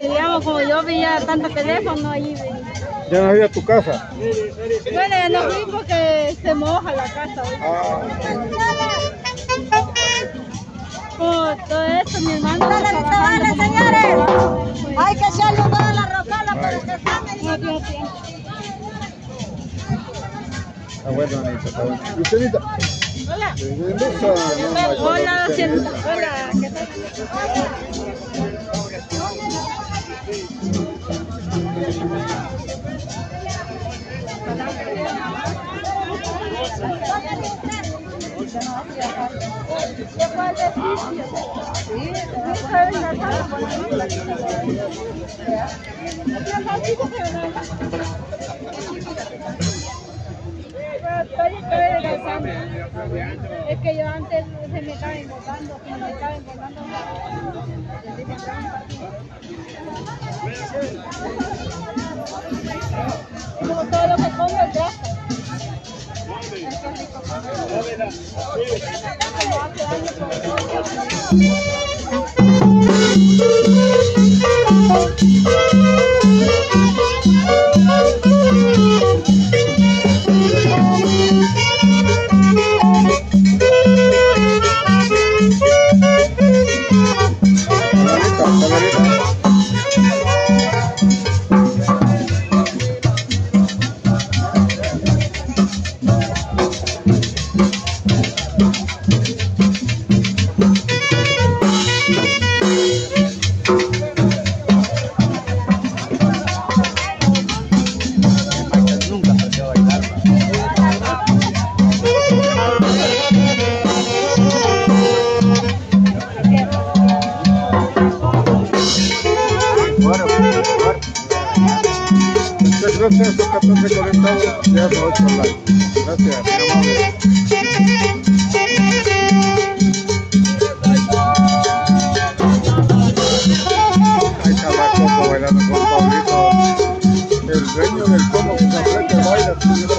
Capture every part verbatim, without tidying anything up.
Digamos, como yo veía tanto teléfono allí. ¿Ya no has ido a tu casa? Bueno, ya no fui porque se moja la casa. Ah. Por todo eso, mi hermano. ¡Dale, vale, señores! Hay que saludar a la Rosala para que salga. No dio tiempo. Está bueno, Anita, está bueno. ¿Y usted, Anita? Hola. Hola, Hola, hola, ¿qué tal? Es que yo antes se me estaba engordando, se me estaba engordando. Como todo lo que como es grasa. Gracias, estos catorce conectados, ya se ocho like. Gracias, mi amable. Ahí está la Coco bailando con Pablito, el dueño del Como que se aprende baila.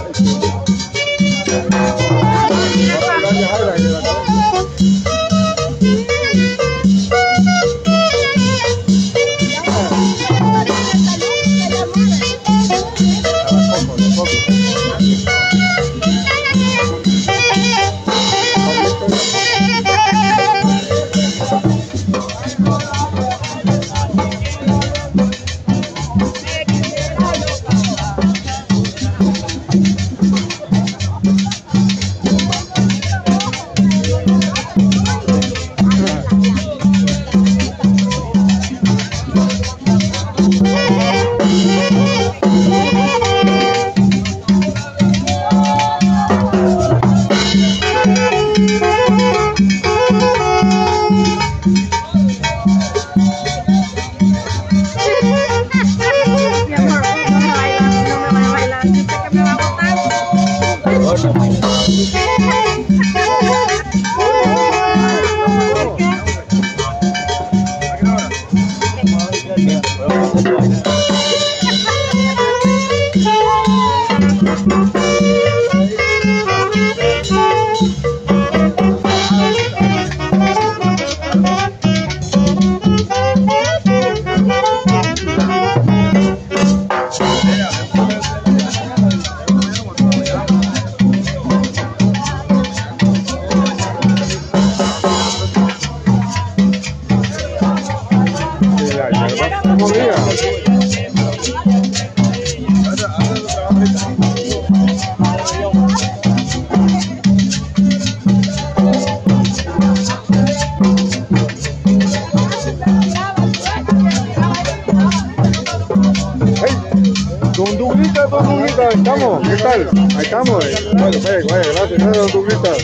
Don Duglita, Don Duglita, ahí estamos, ¿qué tal? Ahí estamos, eh. Bueno, vaya, vaya, gracias, gracias, Don Duglita.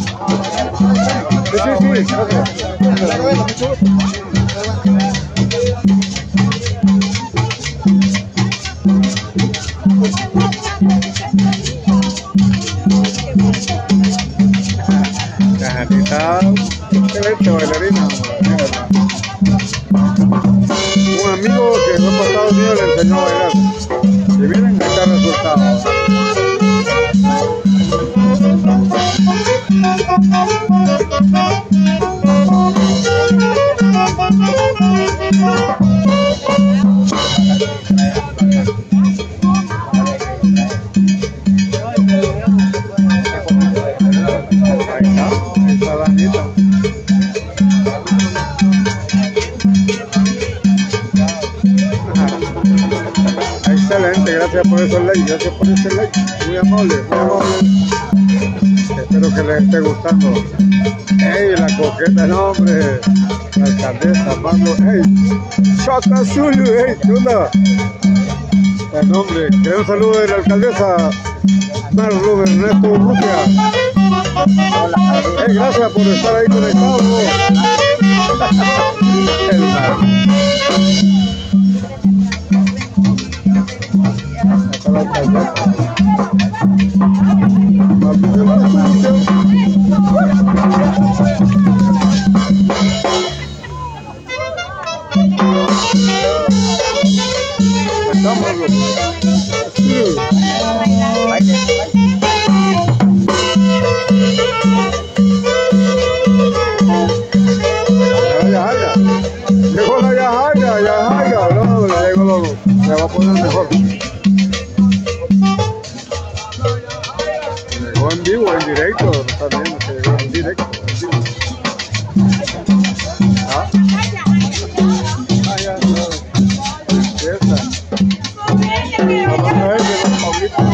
Sí, sí, sí, gracias. Cajanita, excelente bailarina. Un amigo que fue para Estados Unidos le enseñó a bailar. Y miren, ahí está el resultado. Excelente, gracias por ese like, gracias por ese like. Muy amable, muy amable. Espero que les esté gustando. ¡Ey, la coqueta, no, hombre! La alcaldesa, Pablo, ¡ey! ¡Chata Zulu, ey! ¿Qué onda? El nombre, que un saludo de la alcaldesa Marlo Ernesto Urrutia. Hey, gracias por estar ahí conectado. El mar. Acá la alcaldesa. Estamos los... Sí. Llegó la Yajaira, Yajaira, no, le llegó lo, le va a poner mejor. Llegó en vivo, en directo, también, se llegó en directo, en vivo. ¿Ah? Ah, ya, no. Esa. Vamos a ver, llegó Pablito.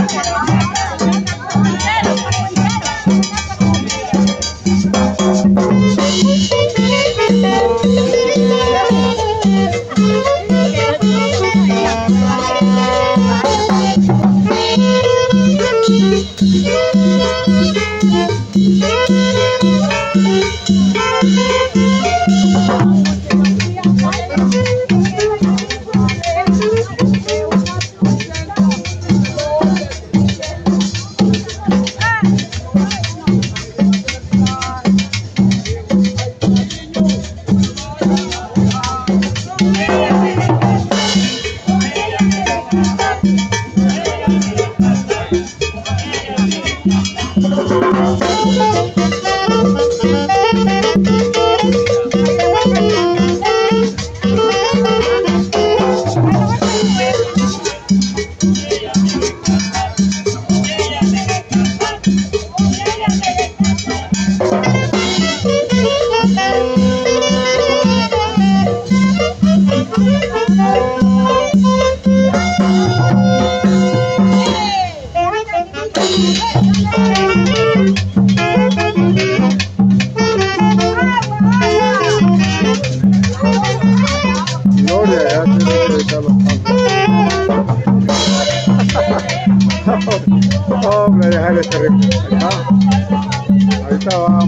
Hombre, déjale este ritmo. Ahorita vamos.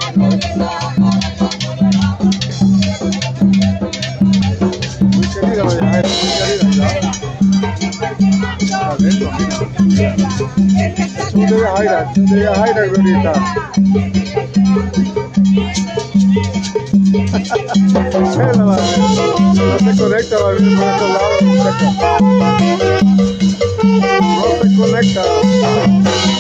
Muy querida, muy querida, ya. Eso es de Yajaira, eso es de Yajaira, Glorita. No se conecta, va a venir por estos lados. No se conecta.